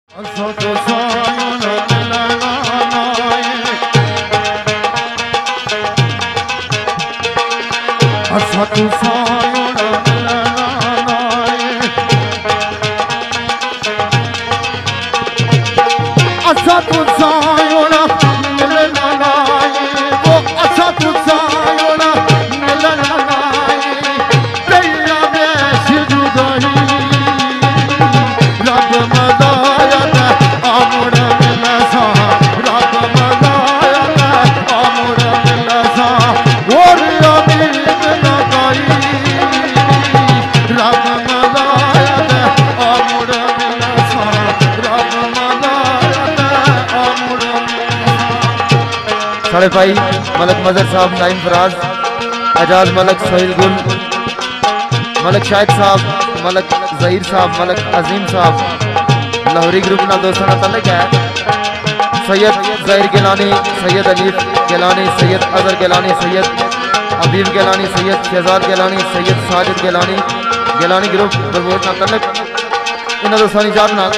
साढ़े भाई मलक मजर साहब, नाइम फराज, एजाज मलक, सोहेल गुल, मलक शाहिद साहब, मलक जहीर साहब, मलक अजीम साहब, लाहौरी ग्रुप ना दोस्तों ना तलक है। सैयद जहीर गिलानी, सैयद अलीफ गिलानी, सैयद अजहर गिलानी, सैयद हबीब गिलानी, सैयद शहजाद गिलानी, सैयद साजिद गिलानी, गिलानी ग्रुप बरबोज ना तलक इन्होंने दोस्तों जात ना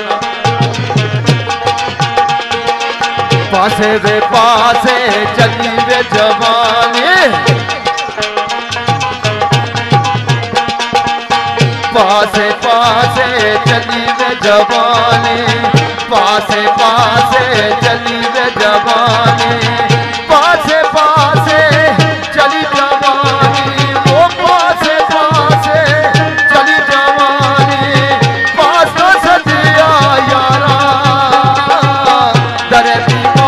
पासे वे पासे चली वे जवानी, पासे पासे चली वे जवानी, पासे पासे चली वे जवानी, पासे पासे चली जवानी, वो पासे पासे चली जवानी, पास तो सजिया यारा दरे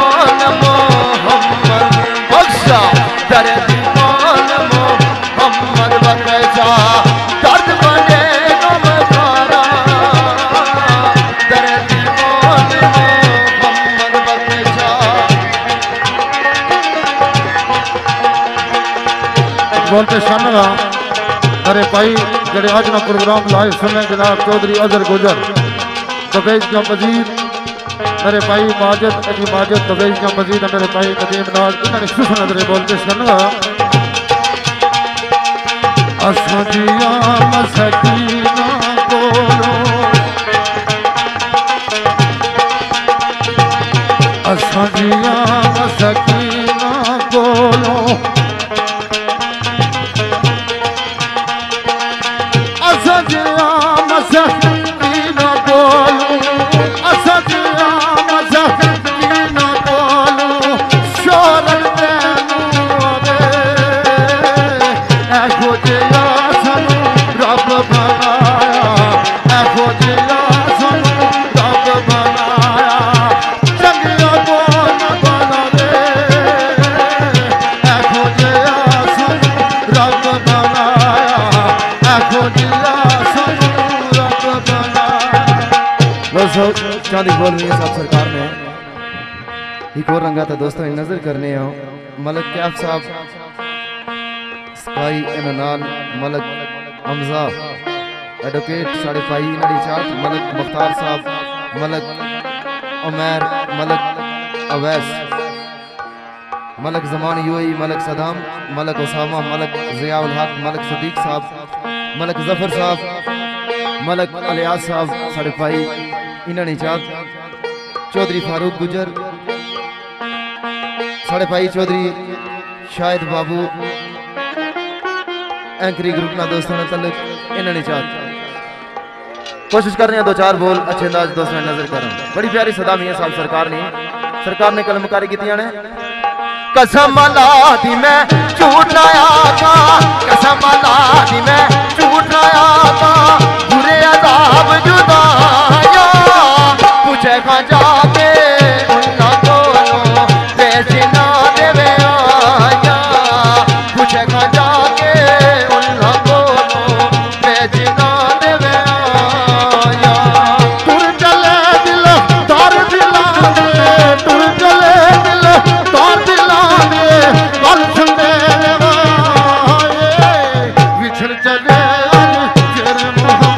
बोलते शानगा अरे भाई जड़े आज ना प्रोग्राम लाइव सुने जनाब चौधरी अजहर गुजर दबेज का मजीद मेरे भाई माजिद अली माजिद दबेज का मजीद मेरे भाई कदीम नाज इन्होंने सुख नजरे बोलते शानगा असजिया मसकीना बोलो, असजिया मसकीना बोलो, चांदी बोल रही है साहब सरकार ने एक और रंगा था दोस्तों नजर करने हो मलक कैफ साहब, स्काई एनाल, मलक हमजा एडवोकेट साढ़े पाई नड़ी चाट, मलक मुख्तार साहब, मलक उमैर, मलक अवैस, मलक जमान यूएई, मलक सदाम, मलक उसामा, मलक जियाउल हक, मलक सदीक साहब, मलक जफर साहब, मलक अलियास साहब साढ़े पाई इन्होंने चाहत, चौधरी फारूक गुजर साढ़े भाई, चौधरी शाहिद बाबू एंकरी ग्रुप ना दोस्तों ने तलक इन्होंने चाहत कोशिश कर रहे हैं दो चार बोल अच्छे अंदाज दोस्तों नजर कर। बड़ी प्यारी सदा मियां साहब सरकार ने कलमकारी की ने कसम ला दी मैं झूठ लाया था, कसम ला दी मैं झूठ लाया था, बुरे अजाब जुदाया पूछे खा जाके उन्ना को पैसे ना देवे आया, पूछे खा जाके उन्ना को पैसे ना देवे आया। तुर चले दिल तार दिला दे, तुर चले दिल तार दिला दे, गल सुनने वाले विछड़ चले फिर मोहब्बत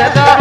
सदा